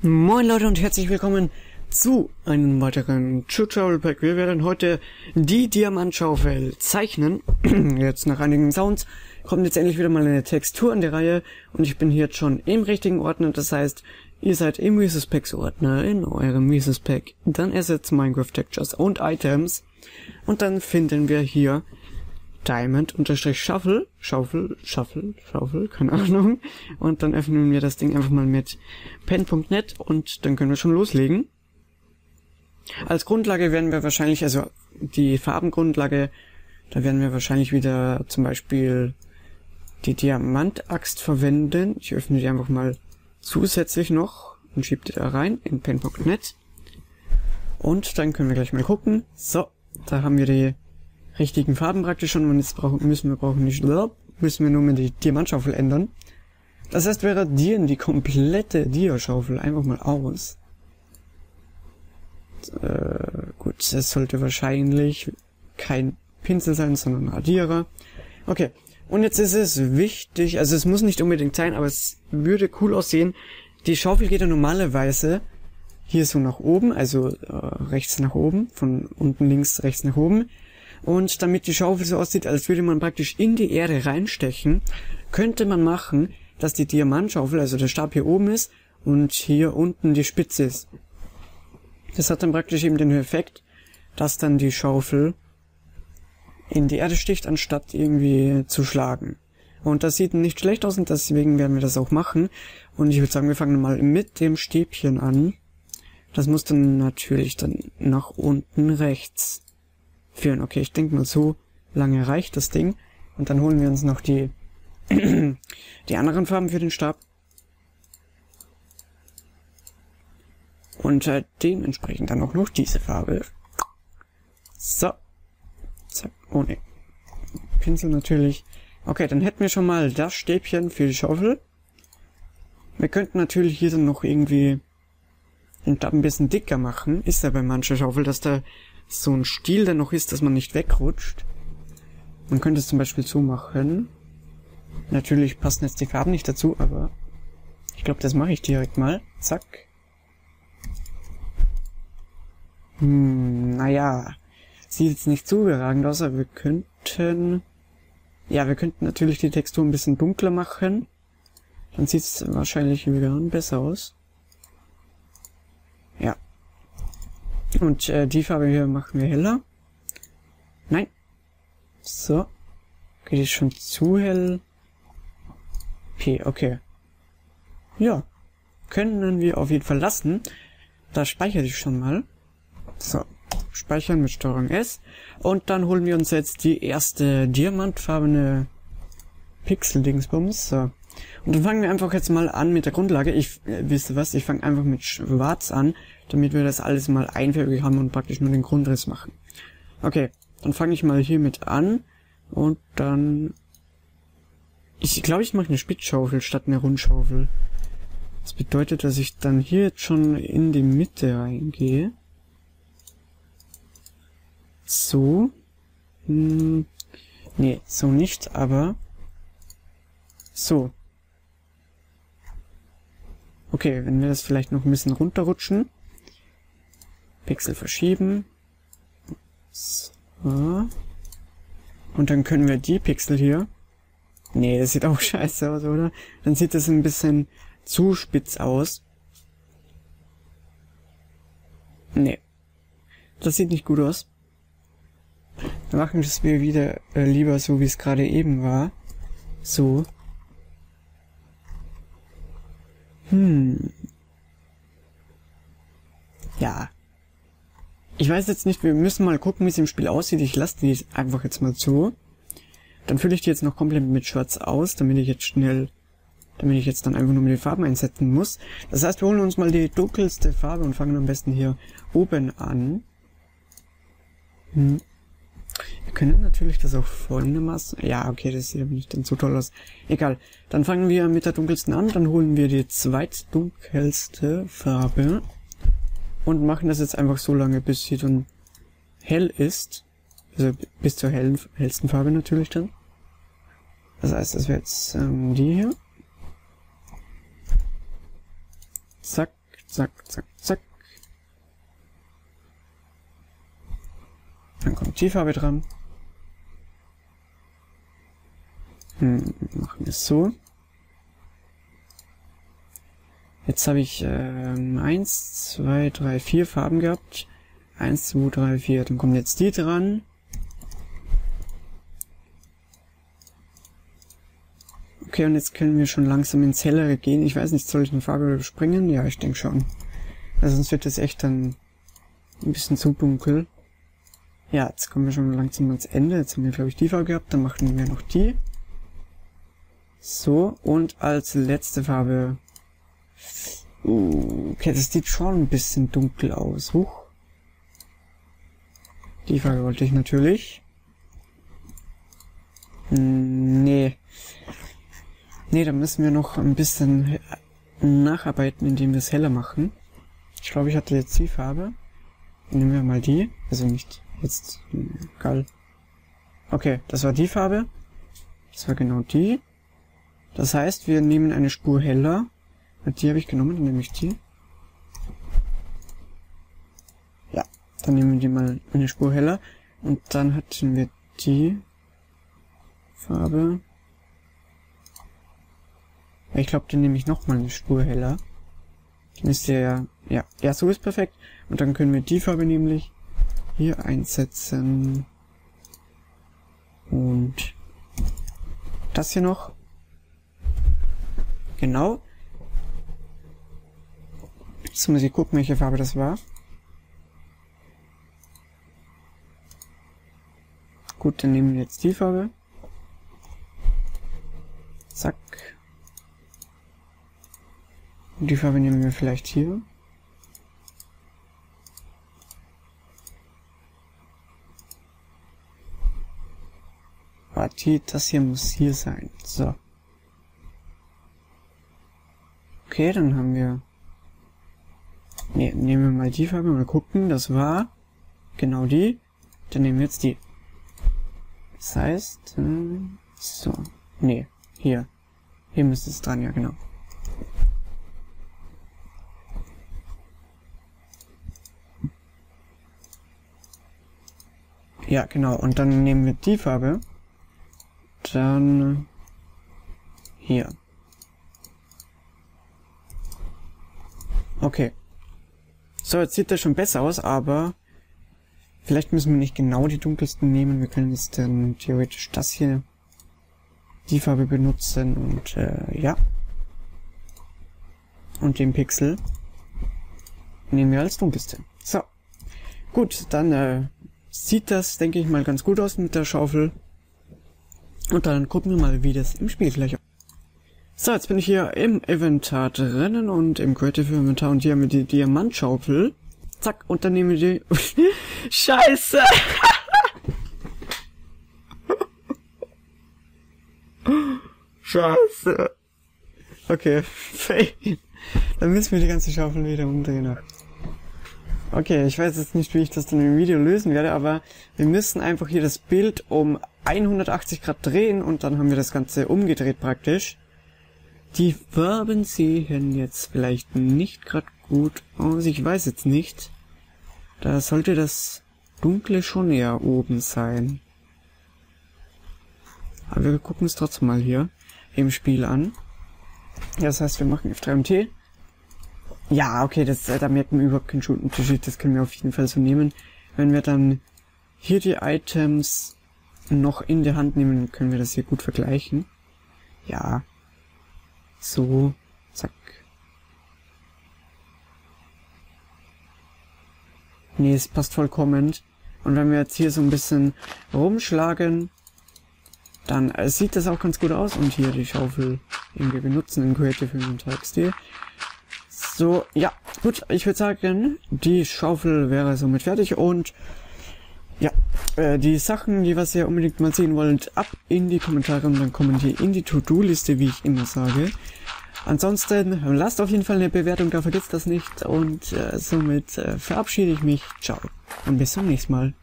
Moin Leute und herzlich willkommen zu einem weiteren Tutorial Pack. Wir werden heute die Diamantschaufel zeichnen. Jetzt nach einigen Sounds kommt jetzt endlich wieder mal eine Textur an der Reihe und ich bin hier jetzt schon im richtigen Ordner. Das heißt, ihr seid im Resource Packs Ordner in eurem Resource Pack. Dann ersetzt Minecraft Textures und Items und dann finden wir hier Diamond-Shuffle, Schaufel, keine Ahnung. Und dann öffnen wir das Ding einfach mal mit pen.net und dann können wir schon loslegen. Als Grundlage werden wir wahrscheinlich, also die Farbengrundlage, da werden wir wahrscheinlich wieder zum Beispiel die Diamantaxt verwenden. Ich öffne die einfach mal zusätzlich noch und schiebe die da rein in pen.net. Und dann können wir gleich mal gucken. So, da haben wir die richtigen Farben praktisch schon und jetzt müssen wir nur mit die Diamantschaufel ändern. Das heißt, wir radieren die komplette Dia-Schaufel einfach mal aus. Gut, es sollte wahrscheinlich kein Pinsel sein, sondern ein Radierer. Okay, und jetzt ist es wichtig, also es muss nicht unbedingt sein, aber es würde cool aussehen. Die Schaufel geht ja normalerweise hier so nach oben, also rechts nach oben, von unten links rechts nach oben. Und damit die Schaufel so aussieht, als würde man praktisch in die Erde reinstechen, könnte man machen, dass die Diamantschaufel, also der Stab hier oben ist und hier unten die Spitze ist. Das hat dann praktisch eben den Effekt, dass dann die Schaufel in die Erde sticht, anstatt irgendwie zu schlagen. Und das sieht nicht schlecht aus und deswegen werden wir das auch machen. Und ich würde sagen, wir fangen mal mit dem Stäbchen an. Das muss dann natürlich dann nach unten rechts führen. Okay, ich denke mal, so lange reicht das Ding. Und dann holen wir uns noch die anderen Farben für den Stab. Und dementsprechend dann auch noch diese Farbe. So. Zack. Oh ne. Pinsel natürlich. Okay, dann hätten wir schon mal das Stäbchen für die Schaufel. Wir könnten natürlich hier dann noch irgendwie den Stab ein bisschen dicker machen. Ist ja bei mancher Schaufel, dass da so ein Stiel dann noch ist, dass man nicht wegrutscht. Man könnte es zum Beispiel so machen. Natürlich passen jetzt die Farben nicht dazu, aber ich glaube, das mache ich direkt mal. Zack. Naja, sieht jetzt nicht so überragend aus, aber wir könnten natürlich die Textur ein bisschen dunkler machen. Dann sieht es wahrscheinlich wieder besser aus. Ja. Und die Farbe hier machen wir heller. Nein. So. Okay, die ist schon zu hell. Okay. Ja. Können wir auf jeden Fall lassen. Da speichere ich schon mal. So. Speichern mit STRG S. Und dann holen wir uns jetzt die erste diamantfarbene Pixel-Dingsbums. So. Und dann fangen wir einfach jetzt mal an mit der Grundlage. Wisst ihr was? Ich fange einfach mit Schwarz an, damit wir das alles mal einfarbig haben und praktisch nur den Grundriss machen. Okay, dann fange ich mal hiermit an und dann... Ich glaube, ich mache eine Spitzschaufel statt eine Rundschaufel. Das bedeutet, dass ich dann hier jetzt schon in die Mitte reingehe. So. Nee, so nicht, aber... So. Okay, wenn wir das vielleicht noch ein bisschen runterrutschen. Pixel verschieben. So. Und dann können wir die Pixel hier... Nee, das sieht auch scheiße aus, oder? Dann sieht das ein bisschen zu spitz aus. Nee. Das sieht nicht gut aus. Dann machen wir das wieder lieber so, wie es gerade eben war. So. Ja. Ich weiß jetzt nicht, wir müssen mal gucken, wie es im Spiel aussieht. Ich lasse die einfach jetzt mal so. Dann fülle ich die jetzt noch komplett mit Schwarz aus, damit ich jetzt dann einfach nur mit den Farben einsetzen muss. Das heißt, wir holen uns mal die dunkelste Farbe und fangen am besten hier oben an. Wir können natürlich das auch folgendermaßen... Ja, okay, das sieht aber nicht dann so toll aus. Egal. Dann fangen wir mit der dunkelsten an, dann holen wir die zweitdunkelste Farbe und machen das jetzt einfach so lange, bis sie dann hell ist. Also bis zur hellsten Farbe natürlich dann. Das heißt, das wäre jetzt die hier. Zack, Zack, zack, zack. Dann kommt die Farbe dran. Machen wir es so. Jetzt habe ich 1, 2, 3, 4 Farben gehabt. 1, 2, 3, 4. Dann kommt jetzt die dran. Okay, und jetzt können wir schon langsam ins Hellere gehen. Ich weiß nicht, soll ich eine Farbe überspringen? Ja, ich denke schon. Also sonst wird das echt dann ein bisschen zu dunkel. Ja, jetzt kommen wir schon langsam ans Ende. Jetzt haben wir, glaube ich, die Farbe gehabt. Dann machen wir noch die. So, und als letzte Farbe... okay, das sieht schon ein bisschen dunkel aus. Huch. Die Farbe wollte ich natürlich. Nee. Nee, da müssen wir noch ein bisschen nacharbeiten, indem wir es heller machen. Ich glaube, ich hatte jetzt die Farbe. Nehmen wir mal die. Also nicht jetzt. Egal. Okay, das war die Farbe. Das war genau die. Das heißt, wir nehmen eine Spur heller. Die habe ich genommen, dann nehme ich die. Ja, dann nehmen wir die mal eine Spur heller. Und dann hatten wir die Farbe. Ich glaube, den nehme ich nochmal eine Spur heller. Dann ist der, ja, so ist perfekt. Und dann können wir die Farbe nämlich hier einsetzen. Und das hier noch. Genau. Jetzt muss ich gucken, welche Farbe das war. Gut, dann nehmen wir jetzt die Farbe. Zack. Und die Farbe nehmen wir vielleicht hier. Warte, das hier muss hier sein. So. Okay, dann haben wir... Ne, nehmen wir mal die Farbe, mal gucken. Das war genau die. Dann nehmen wir jetzt die. Das heißt... so. Ne, hier. Hier müsste es dran, ja genau. Ja, genau. Und dann nehmen wir die Farbe. Dann hier. Okay. So, jetzt sieht das schon besser aus, aber vielleicht müssen wir nicht genau die dunkelsten nehmen. Wir können jetzt dann theoretisch das hier, die Farbe benutzen und ja. Und den Pixel nehmen wir als dunkelste. So. Gut, dann sieht das, denke ich mal, ganz gut aus mit der Schaufel. Und dann gucken wir mal, wie das im Spiel gleich aussieht. So, jetzt bin ich hier im Inventar drinnen und im Creative Inventar und hier haben wir die Diamantschaufel. Zack, und dann nehmen wir die... Scheiße! Scheiße! Okay, dann müssen wir die ganze Schaufel wieder umdrehen. Okay, ich weiß jetzt nicht, wie ich das dann im Video lösen werde, aber wir müssen einfach hier das Bild um 180 Grad drehen und dann haben wir das Ganze umgedreht praktisch. Die Farben sehen jetzt vielleicht nicht gerade gut aus, ich weiß jetzt nicht. Da sollte das Dunkle schon eher oben sein. Aber wir gucken es trotzdem mal hier im Spiel an. Ja, das heißt, wir machen F3 und T. Ja, okay, da merken wir überhaupt keinen Unterschied, das können wir auf jeden Fall so nehmen. Wenn wir dann hier die Items noch in der Hand nehmen, können wir das hier gut vergleichen. Ja. So, zack. Nee, es passt vollkommen. Und wenn wir jetzt hier so ein bisschen rumschlagen, dann sieht das auch ganz gut aus. Und hier die Schaufel irgendwie benutzen in Creative Inventar XD. So, ja, gut, ich würde sagen, die Schaufel wäre somit fertig und ja, die Sachen, die was ihr unbedingt mal sehen wollt, ab in die Kommentare und dann kommen die in die To-Do-Liste, wie ich immer sage. Ansonsten lasst auf jeden Fall eine Bewertung, da vergisst das nicht und somit verabschiede ich mich. Ciao und bis zum nächsten Mal.